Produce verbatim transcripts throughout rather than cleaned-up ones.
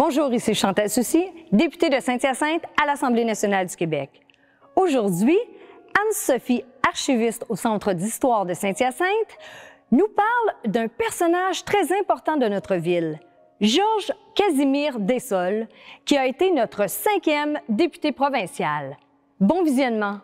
Bonjour, ici Chantal Soucy, députée de Saint-Hyacinthe à l'Assemblée nationale du Québec. Aujourd'hui, Anne-Sophie, archiviste au Centre d'histoire de Saint-Hyacinthe, nous parle d'un personnage très important de notre ville, Georges Casimir Dessolles, qui a été notre cinquième député provincial. Bon visionnement!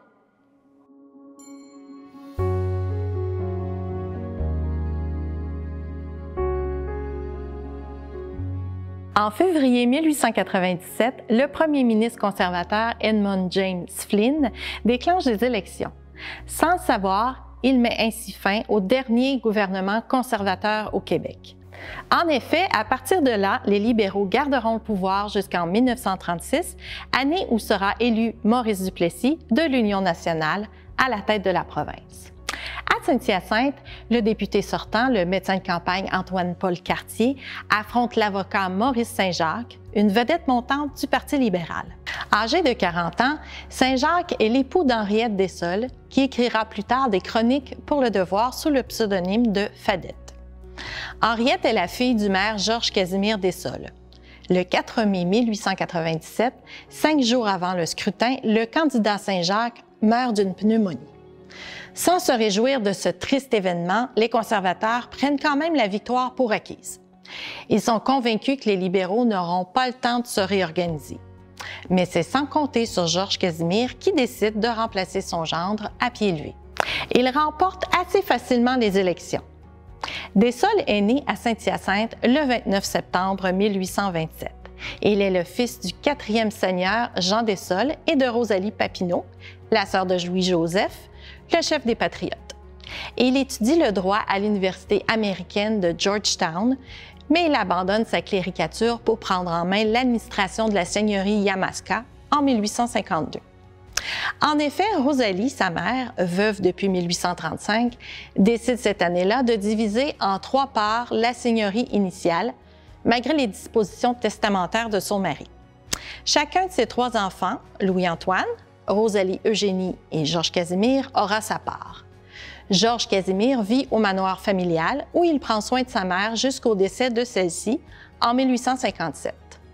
En février mille huit cent quatre-vingt-dix-sept, le premier ministre conservateur Edmund James Flynn déclenche des élections. Sans le savoir, il met ainsi fin au dernier gouvernement conservateur au Québec. En effet, à partir de là, les libéraux garderont le pouvoir jusqu'en mille neuf cent trente-six, année où sera élu Maurice Duplessis de l'Union nationale à la tête de la province. À Saint-Hyacinthe, le député sortant, le médecin de campagne Antoine-Paul Cartier, affronte l'avocat Maurice Saint-Jacques, une vedette montante du Parti libéral. Âgé de quarante ans, Saint-Jacques est l'époux d'Henriette Dessolles, qui écrira plus tard des chroniques pour Le Devoir sous le pseudonyme de Fadette. Henriette est la fille du maire Georges Casimir Dessolles. Le quatre mai mille huit cent quatre-vingt-dix-sept, cinq jours avant le scrutin, le candidat Saint-Jacques meurt d'une pneumonie. Sans se réjouir de ce triste événement, les conservateurs prennent quand même la victoire pour acquise. Ils sont convaincus que les libéraux n'auront pas le temps de se réorganiser. Mais c'est sans compter sur Georges Casimir qui décide de remplacer son gendre à pied levé. Il remporte assez facilement les élections. Dessolles est né à Saint-Hyacinthe le vingt-neuf septembre mille huit cent vingt-sept. Il est le fils du quatrième seigneur Jean Dessolles et de Rosalie Papineau, la sœur de Louis-Joseph, le chef des Patriotes. Et il étudie le droit à l'Université américaine de Georgetown, mais il abandonne sa cléricature pour prendre en main l'administration de la seigneurie Yamaska en mille huit cent cinquante-deux. En effet, Rosalie, sa mère, veuve depuis mille huit cent trente-cinq, décide cette année-là de diviser en trois parts la seigneurie initiale, malgré les dispositions testamentaires de son mari. Chacun de ses trois enfants, Louis-Antoine, Rosalie Eugénie et Georges Casimir, aura sa part. Georges Casimir vit au manoir familial où il prend soin de sa mère jusqu'au décès de celle-ci en mille huit cent cinquante-sept.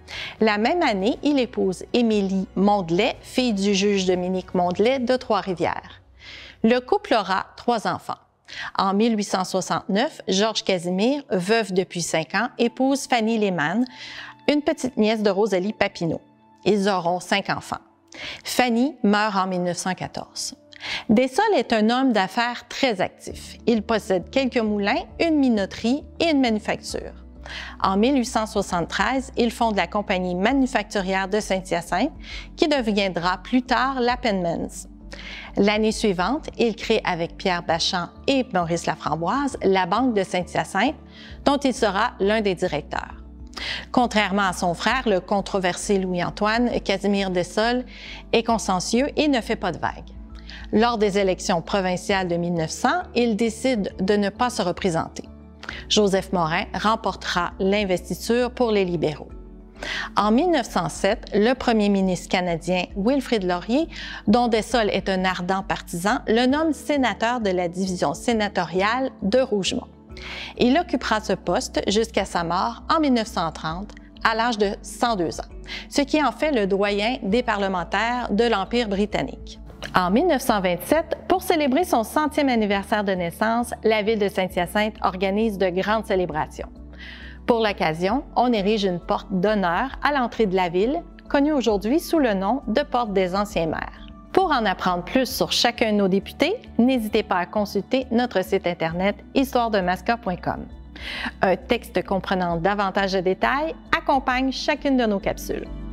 La même année, il épouse Émilie Mondelet, fille du juge Dominique Mondelet de Trois-Rivières. Le couple aura trois enfants. En mille huit cent soixante-neuf, Georges Casimir, veuf depuis cinq ans, épouse Fanny Lehmann, une petite nièce de Rosalie Papineau. Ils auront cinq enfants. Fanny meurt en mille neuf cent quatorze. Dessolles est un homme d'affaires très actif. Il possède quelques moulins, une minoterie et une manufacture. En mille huit cent soixante-treize, il fonde la compagnie manufacturière de Saint-Hyacinthe, qui deviendra plus tard la Penmans. L'année suivante, il crée avec Pierre Bachand et Maurice Laframboise la Banque de Saint-Hyacinthe, dont il sera l'un des directeurs. Contrairement à son frère, le controversé Louis-Antoine, Casimir Dessolles est consciencieux et ne fait pas de vagues. Lors des élections provinciales de mille neuf cents, il décide de ne pas se représenter. Joseph Morin remportera l'investiture pour les libéraux. En mille neuf cent sept, le premier ministre canadien Wilfrid Laurier, dont Dessolles est un ardent partisan, le nomme sénateur de la division sénatoriale de Rougemont. Il occupera ce poste jusqu'à sa mort en mille neuf cent trente, à l'âge de cent deux ans, ce qui en fait le doyen des parlementaires de l'Empire britannique. En mille neuf cent vingt-sept, pour célébrer son centième anniversaire de naissance, la ville de Saint-Hyacinthe organise de grandes célébrations. Pour l'occasion, on érige une porte d'honneur à l'entrée de la ville, connue aujourd'hui sous le nom de Porte des Anciens Maires. Pour en apprendre plus sur chacun de nos députés, n'hésitez pas à consulter notre site internet histoire de masca point com. Un texte comprenant davantage de détails accompagne chacune de nos capsules.